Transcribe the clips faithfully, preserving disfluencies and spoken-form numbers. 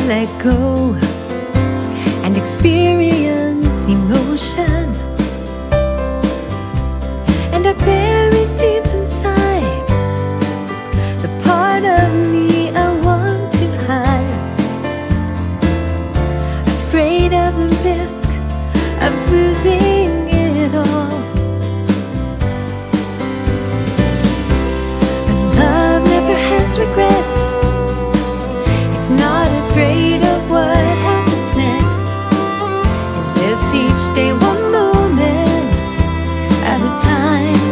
let go and experience emotion, and I bury deep inside the part of me I want to hide, afraid of the risk of losing it all. But love never has regret. It's not afraid of what happens next. It lives each day one moment at a time.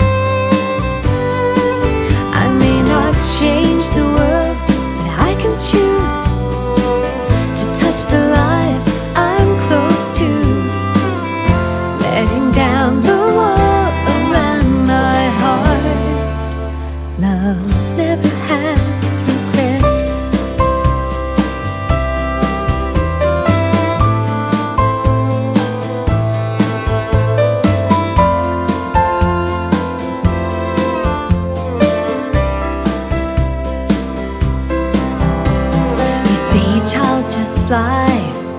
I may not change the world, but I can choose to touch the lives I'm close to, letting down the wall around my heart. Love never has regret. You say, child, just fly,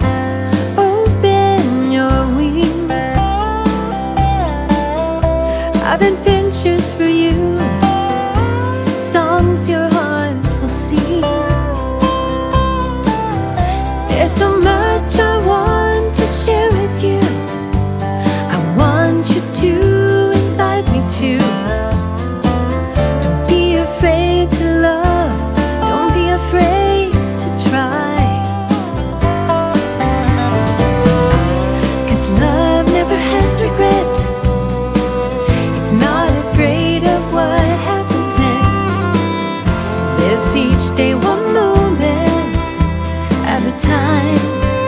open your wings. I've adventures for you, songs your heart will sing. There's so much I want to share with you. I want you to invite me to. Don't be afraid to love, don't be afraid to try, 'cause love never has regret. It's not afraid of what happens next. It lives each day one moment at a time.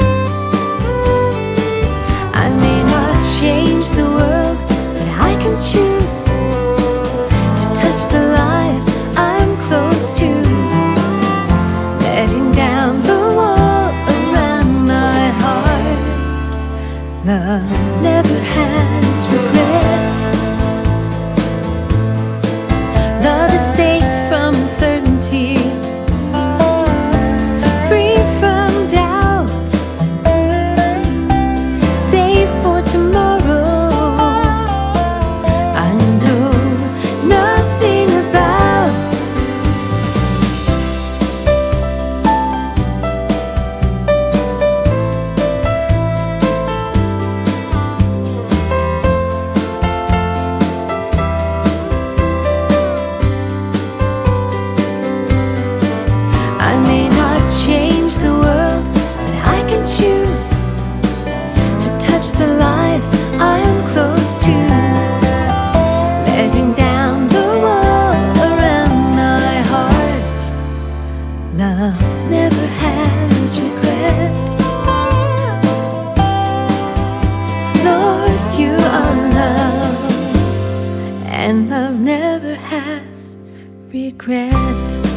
I may not change the world, but I can choose to touch the lives I'm close to, letting down the wall around my heart. Love never has regret. Love is safe from uncertainty, free from doubt, safe for tomorrow. I know nothing about. I may not change the world, but I can choose to touch the lives I am close to, letting down the wall around my heart. Love never has regret. Lord, you are love, and love never has regret.